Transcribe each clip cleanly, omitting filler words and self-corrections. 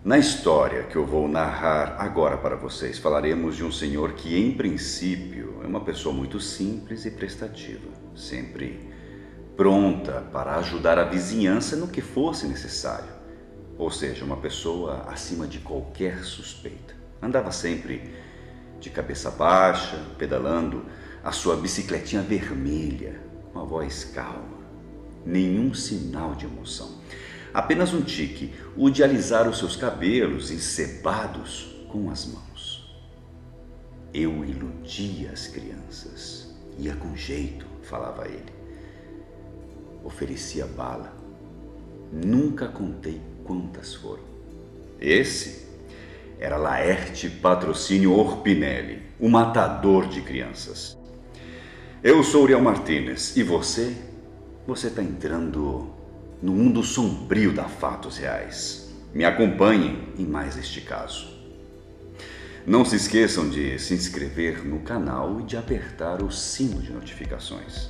Na história que eu vou narrar agora para vocês, falaremos de um senhor que, em princípio, é uma pessoa muito simples e prestativa, sempre pronta para ajudar a vizinhança no que fosse necessário. Ou seja, uma pessoa acima de qualquer suspeita. Andava sempre de cabeça baixa, pedalando a sua bicicletinha vermelha, com a voz calma, nenhum sinal de emoção. Apenas um tique, o de alisar os seus cabelos encebados com as mãos. Eu iludia as crianças, ia com jeito, falava ele. Oferecia bala. Nunca contei quantas foram. Esse era Laerte Patrocínio Orpinelli, o matador de crianças. Eu sou Uriel Martínez e você está entrando no mundo sombrio da Fatos Reais. Me acompanhem em mais este caso. Não se esqueçam de se inscrever no canal e de apertar o sino de notificações.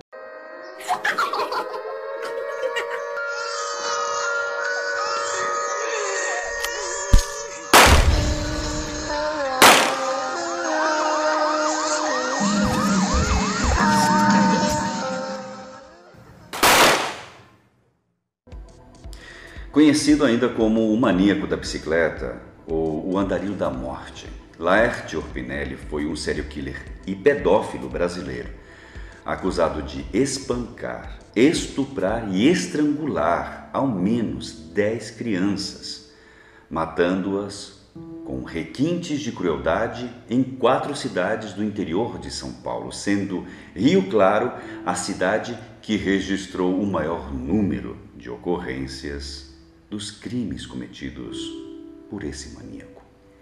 Conhecido ainda como o maníaco da bicicleta ou o andarilho da morte, Laerte Orpinelli foi um serial killer e pedófilo brasileiro, acusado de espancar, estuprar e estrangular ao menos 10 crianças, matando-as com requintes de crueldade em 4 cidades do interior de São Paulo, sendo Rio Claro a cidade que registrou o maior número de ocorrências dos crimes cometidos por esse maníaco.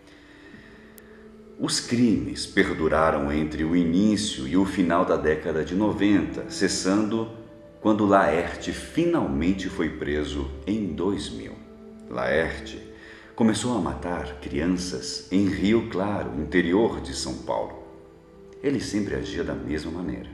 Os crimes perduraram entre o início e o final da década de 90, cessando quando Laerte finalmente foi preso em 2000. Laerte começou a matar crianças em Rio Claro, interior de São Paulo. Ele sempre agia da mesma maneira.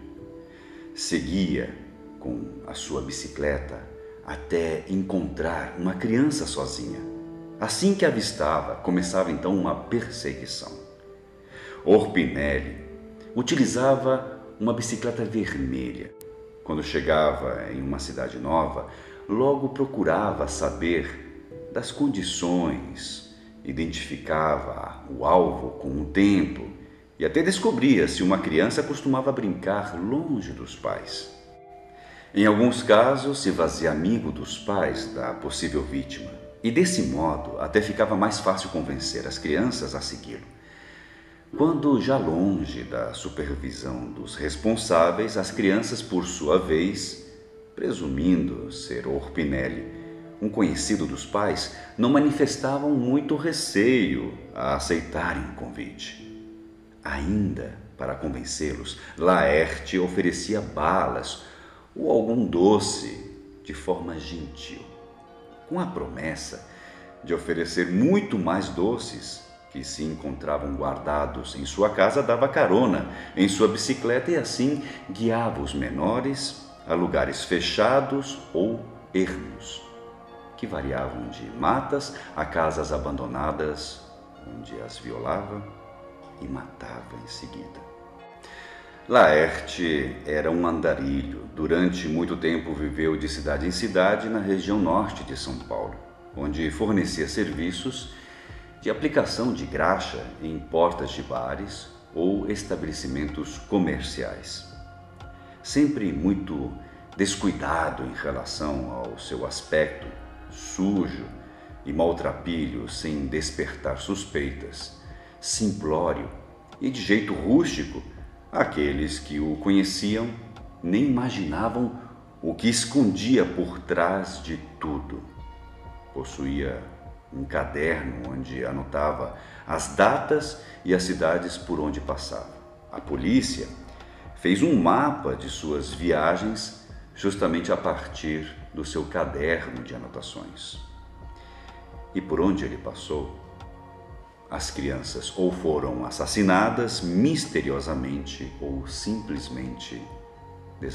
Seguia com a sua bicicleta até encontrar uma criança sozinha. Assim que avistava, começava então uma perseguição. Orpinelli utilizava uma bicicleta vermelha. Quando chegava em uma cidade nova, logo procurava saber das condições, identificava o alvo com o tempo e até descobria se uma criança costumava brincar longe dos pais. Em alguns casos, se fazia amigo dos pais da possível vítima e, desse modo, até ficava mais fácil convencer as crianças a segui-lo. Quando, já longe da supervisão dos responsáveis, as crianças, por sua vez, presumindo ser Orpinelli, um conhecido dos pais, não manifestavam muito receio a aceitarem o convite. Ainda, para convencê-los, Laerte oferecia balas ou algum doce de forma gentil, com a promessa de oferecer muito mais doces que se encontravam guardados em sua casa, dava carona em sua bicicleta e assim guiava os menores a lugares fechados ou ermos, que variavam de matas a casas abandonadas, onde as violava e matava em seguida. Laerte era um andarilho. Durante muito tempo viveu de cidade em cidade na região norte de São Paulo, onde fornecia serviços de aplicação de graxa em portas de bares ou estabelecimentos comerciais. Sempre muito descuidado em relação ao seu aspecto, sujo e maltrapilho, sem despertar suspeitas, simplório e de jeito rústico, aqueles que o conheciam nem imaginavam o que escondia por trás de tudo. Possuía um caderno onde anotava as datas e as cidades por onde passava. A polícia fez um mapa de suas viagens justamente a partir do seu caderno de anotações. E por onde ele passou, as crianças ou foram assassinadas misteriosamente ou simplesmente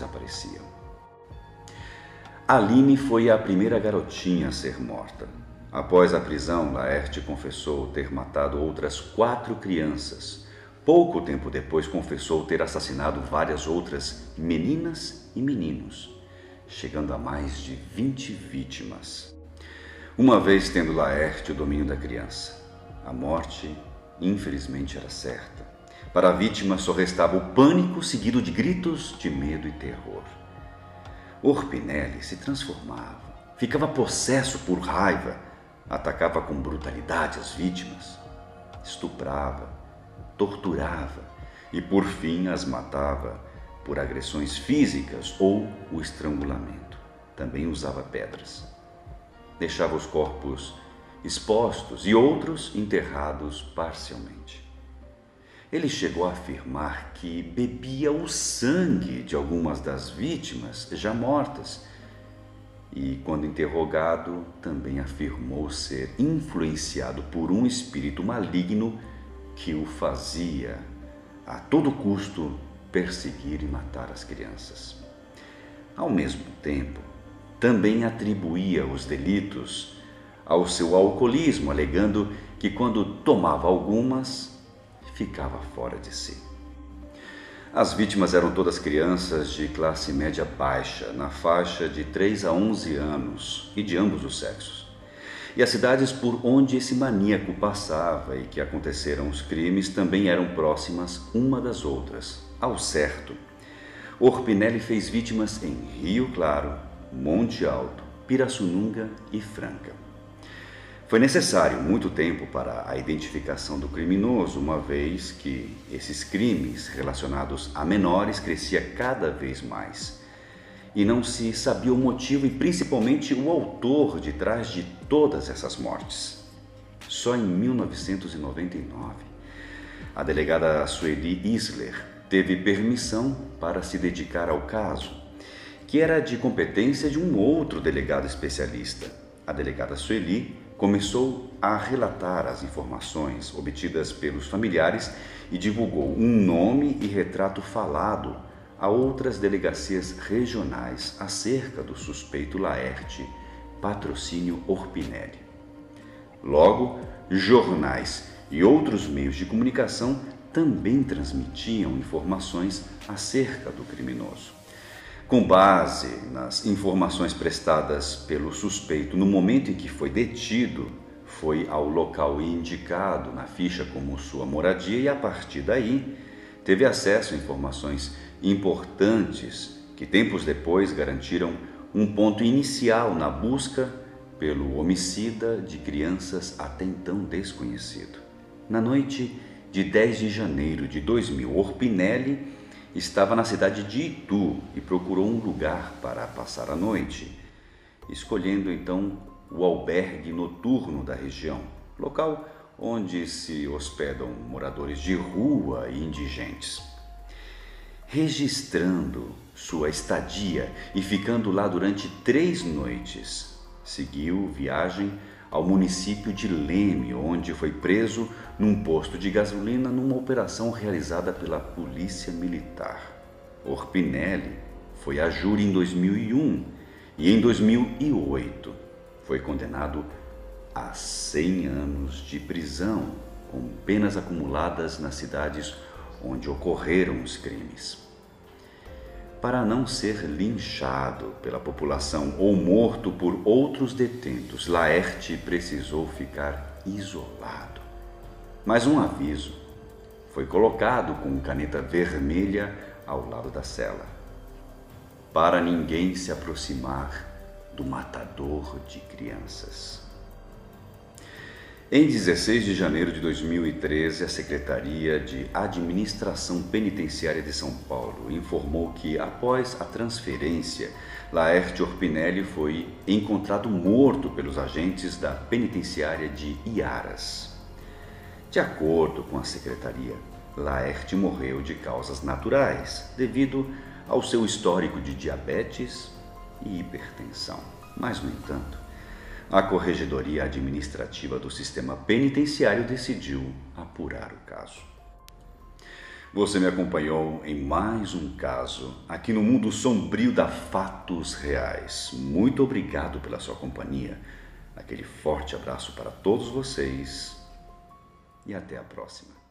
desapareciam. Aline foi a primeira garotinha a ser morta. Após a prisão, Laerte confessou ter matado outras 4 crianças. Pouco tempo depois, confessou ter assassinado várias outras meninas e meninos, chegando a mais de 20 vítimas. Uma vez tendo Laerte o domínio da criança, a morte, infelizmente, era certa. Para a vítima só restava o pânico seguido de gritos de medo e terror. Orpinelli se transformava, ficava possesso por raiva, atacava com brutalidade as vítimas, estuprava, torturava e, por fim, as matava por agressões físicas ou o estrangulamento. Também usava pedras. Deixava os corpos expostos e outros enterrados parcialmente. Ele chegou a afirmar que bebia o sangue de algumas das vítimas já mortas e, quando interrogado, também afirmou ser influenciado por um espírito maligno que o fazia, a todo custo, perseguir e matar as crianças. Ao mesmo tempo, também atribuía os delitos ao seu alcoolismo, alegando que quando tomava algumas, ficava fora de si. As vítimas eram todas crianças de classe média baixa, na faixa de 3 a 11 anos e de ambos os sexos. E as cidades por onde esse maníaco passava e que aconteceram os crimes também eram próximas uma das outras. Ao certo, Orpinelli fez vítimas em Rio Claro, Monte Alto, Pirassununga e Franca. Foi necessário muito tempo para a identificação do criminoso, uma vez que esses crimes relacionados a menores crescia cada vez mais. E não se sabia o motivo e principalmente o autor de trás de todas essas mortes. Só em 1999, a delegada Sueli Isler teve permissão para se dedicar ao caso, que era de competência de um outro delegado especialista. A delegada Sueli começou a relatar as informações obtidas pelos familiares e divulgou um nome e retrato falado a outras delegacias regionais acerca do suspeito Laerte, patrocínio Orpinelli. Logo, jornais e outros meios de comunicação também transmitiam informações acerca do criminoso. Com base nas informações prestadas pelo suspeito no momento em que foi detido, foi ao local indicado na ficha como sua moradia e, a partir daí, teve acesso a informações importantes que tempos depois garantiram um ponto inicial na busca pelo homicida de crianças até então desconhecido. Na noite de 10 de janeiro de 2000, Orpinelli estava na cidade de Itu e procurou um lugar para passar a noite, escolhendo então o albergue noturno da região, local onde se hospedam moradores de rua e indigentes. Registrando sua estadia e ficando lá durante 3 noites, seguiu viagem ao município de Leme, onde foi preso num posto de gasolina numa operação realizada pela Polícia Militar. Orpinelli foi a júri em 2001 e em 2008 foi condenado a 100 anos de prisão, com penas acumuladas nas cidades onde ocorreram os crimes. Para não ser linchado pela população ou morto por outros detentos, Laerte precisou ficar isolado. Mas um aviso foi colocado com caneta vermelha ao lado da cela: para ninguém se aproximar do matador de crianças. Em 16 de janeiro de 2013, a Secretaria de Administração Penitenciária de São Paulo informou que, após a transferência, Laerte Orpinelli foi encontrado morto pelos agentes da penitenciária de Iaras. De acordo com a Secretaria, Laerte morreu de causas naturais, devido ao seu histórico de diabetes e hipertensão. Mas, no entanto, a Corregedoria Administrativa do Sistema Penitenciário decidiu apurar o caso. Você me acompanhou em mais um caso aqui no mundo sombrio da Fatos Reais. Muito obrigado pela sua companhia. Aquele forte abraço para todos vocês e até a próxima.